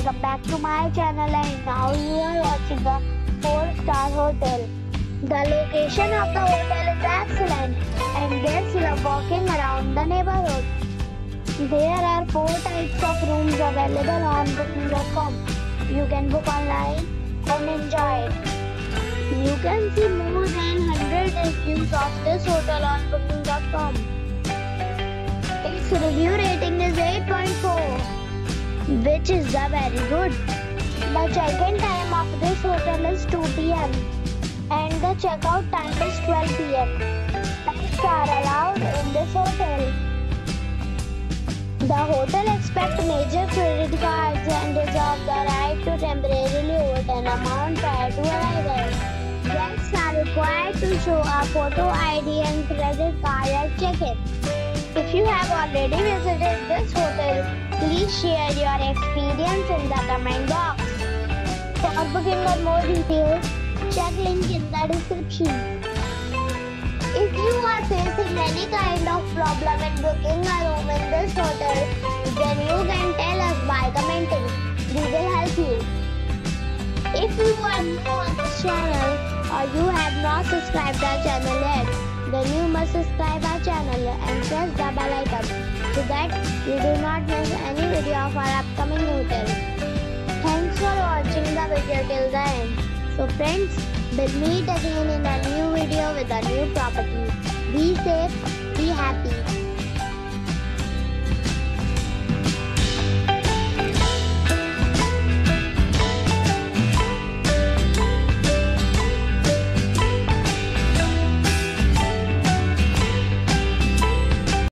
welcome back to my channel, and now you are watching a 4-star hotel. The location of the hotel is excellent and guests love walking around the neighborhood. There are 4 types of rooms available on booking.com. You can book online and enjoy it. You can see more than 100 reviews of this hotel on booking.com. Its review rating is 8.4, which is very good. The check-in time of this hotel is 2 p.m. and the check-out time is 12 p.m. Pets are allowed in this hotel. The hotel accepts major credit cards and reserves the right to temporarily hold an amount prior to arrival. Guests are required to show a photo ID and credit card at check-in. If you have already visited this hotel, please share your experience in the comment box. For booking or more details, check link in the description. If you are facing any kind of problem in booking a room in this hotel, then you can tell us by commenting. We will help you. If you are new on this channel or you have not subscribed our channel yet, then you must subscribe our channel and press the bell icon so that you do not miss any video of our upcoming hotel. Thanks for watching the video till the end. So friends, we'll meet again in a new video with a new property. Be safe, be happy.